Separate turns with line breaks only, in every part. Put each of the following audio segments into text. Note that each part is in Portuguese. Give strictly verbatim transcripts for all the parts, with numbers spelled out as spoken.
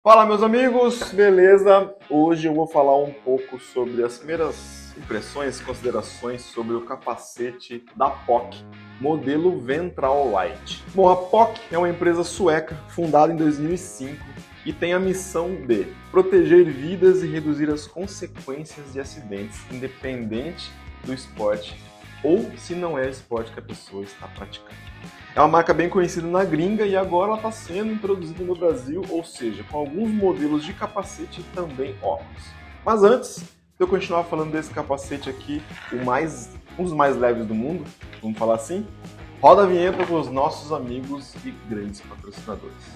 Fala, meus amigos, beleza? Hoje eu vou falar um pouco sobre as primeiras impressões, considerações sobre o capacete da P O C, modelo Ventral Light. Bom, a P O C é uma empresa sueca fundada em dois mil e cinco e tem a missão de proteger vidas e reduzir as consequências de acidentes, independente do esporte ou se não é esporte que a pessoa está praticando. É uma marca bem conhecida na gringa e agora ela está sendo introduzida no Brasil, ou seja, com alguns modelos de capacete e também óculos. Mas antes de eu continuar falando desse capacete aqui, o mais, um dos mais leves do mundo, vamos falar assim, roda a vinheta com os nossos amigos e grandes patrocinadores.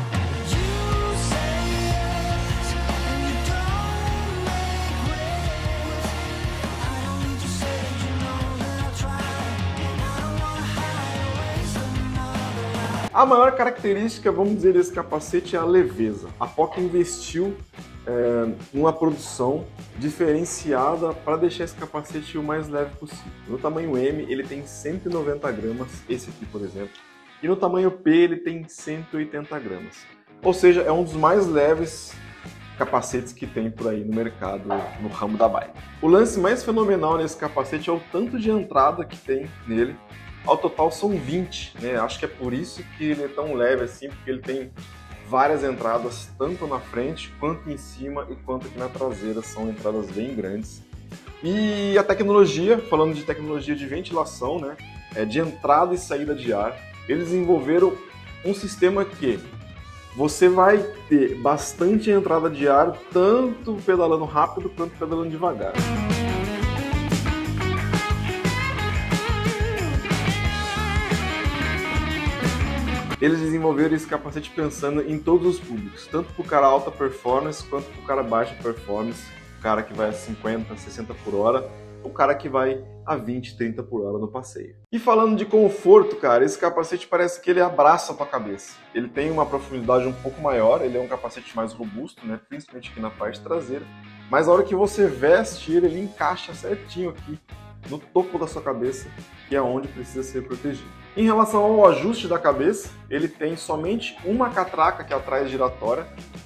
A maior característica, vamos dizer, desse capacete é a leveza. A P O C investiu é, numa produção diferenciada para deixar esse capacete o mais leve possível. No tamanho M, ele tem cento e noventa gramas, esse aqui, por exemplo, e no tamanho P, ele tem cento e oitenta gramas. Ou seja, é um dos mais leves capacetes que tem por aí no mercado, no ramo da bike. O lance mais fenomenal nesse capacete é o tanto de entrada que tem nele. Ao total são vinte, né? Acho que é por isso que ele é tão leve assim, porque ele tem várias entradas, tanto na frente, quanto em cima e quanto aqui na traseira, são entradas bem grandes. E a tecnologia, falando de tecnologia de ventilação, né? É de entrada e saída de ar, eles desenvolveram um sistema que você vai ter bastante entrada de ar, tanto pedalando rápido quanto pedalando devagar. Eles desenvolveram esse capacete pensando em todos os públicos, tanto para o cara alta performance quanto para o cara baixa performance, o cara que vai a cinquenta, sessenta por hora, o cara que vai a vinte, trinta por hora no passeio. E falando de conforto, cara, esse capacete parece que ele abraça a tua cabeça. Ele tem uma profundidade um pouco maior, ele é um capacete mais robusto, né, principalmente aqui na parte traseira, mas a hora que você veste ele, ele encaixa certinho aqui no topo da sua cabeça, que é onde precisa ser protegido. Em relação ao ajuste da cabeça, ele tem somente uma catraca que é atrás giratória,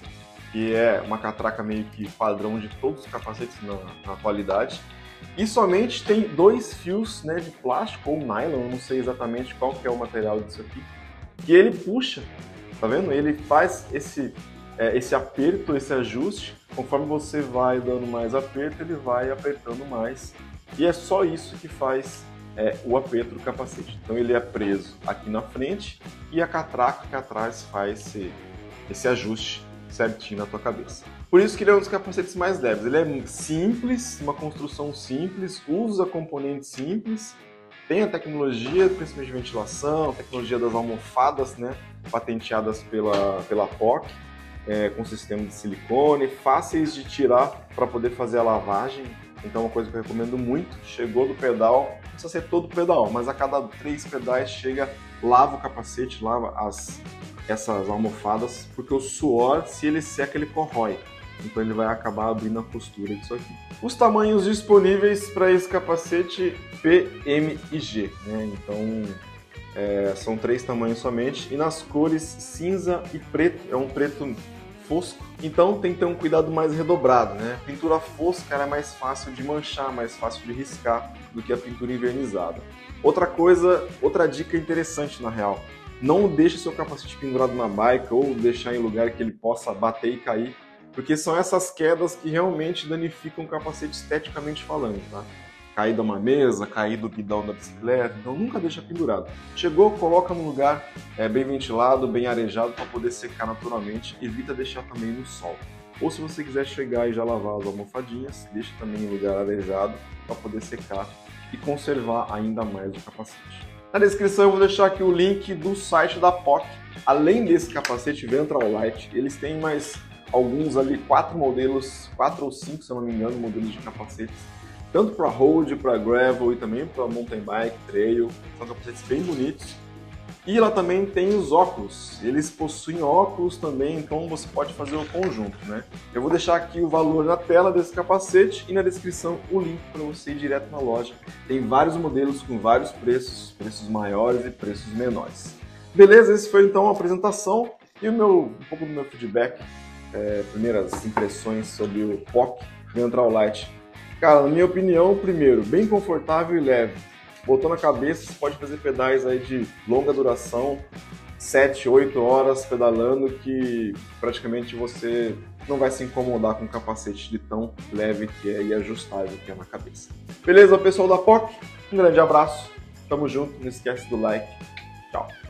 que é uma catraca meio que padrão de todos os capacetes na, na atualidade, e somente tem dois fios, né, de plástico ou nylon, eu não sei exatamente qual que é o material disso aqui, que ele puxa, tá vendo? Ele faz esse, é, esse aperto, esse ajuste, conforme você vai dando mais aperto, ele vai apertando mais. E é só isso que faz é, o aperto do capacete. Então ele é preso aqui na frente e a catraca que atrás faz esse, esse ajuste certinho na tua cabeça. Por isso que ele é um dos capacetes mais leves. Ele é simples, uma construção simples, usa componentes simples, tem a tecnologia, principalmente de ventilação, a tecnologia das almofadas, né, patenteadas pela, pela P O C, é, com sistema de silicone, fáceis de tirar para poder fazer a lavagem. Então, uma coisa que eu recomendo muito, chegou do pedal, não precisa ser todo pedal, mas a cada três pedais chega, lava o capacete, lava as, essas almofadas, porque o suor, se ele seca, ele corrói. Então ele vai acabar abrindo a costura disso aqui. Os tamanhos disponíveis para esse capacete P, M e G, né? Então é, são três tamanhos somente, e nas cores cinza e preto, é um preto fosco, então tem que ter um cuidado mais redobrado, né? Pintura fosca é mais fácil de manchar, mais fácil de riscar do que a pintura envernizada. Outra coisa, outra dica interessante na real, não deixe seu capacete pendurado na bike ou deixar em lugar que ele possa bater e cair, porque são essas quedas que realmente danificam o capacete esteticamente falando, tá? Cair de uma mesa, cair do guidão da bicicleta, então nunca deixa pendurado. Chegou, coloca num lugar é, bem ventilado, bem arejado para poder secar naturalmente, evita deixar também no sol. Ou se você quiser chegar e já lavar as almofadinhas, deixa também em lugar arejado para poder secar e conservar ainda mais o capacete. Na descrição eu vou deixar aqui o link do site da P O C. Além desse capacete Ventral Light, eles têm mais alguns ali, quatro modelos, quatro ou cinco se eu não me engano, modelos de capacetes, tanto para road, para gravel e também para mountain bike, trail, são capacetes bem bonitos. E lá também tem os óculos, eles possuem óculos também, então você pode fazer o conjunto, né? Eu vou deixar aqui o valor na tela desse capacete e na descrição o link para você ir direto na loja. Tem vários modelos com vários preços, preços maiores e preços menores. Beleza? Esse foi então a apresentação e o meu, um pouco do meu feedback é, primeiras impressões sobre o P O C Ventral Light. Cara, na minha opinião, primeiro, bem confortável e leve. Botou na cabeça, você pode fazer pedais aí de longa duração, sete, oito horas pedalando, que praticamente você não vai se incomodar com o capacete de tão leve que é e ajustável que é na cabeça. Beleza, pessoal da P O C? Um grande abraço, tamo junto, não esquece do like, tchau!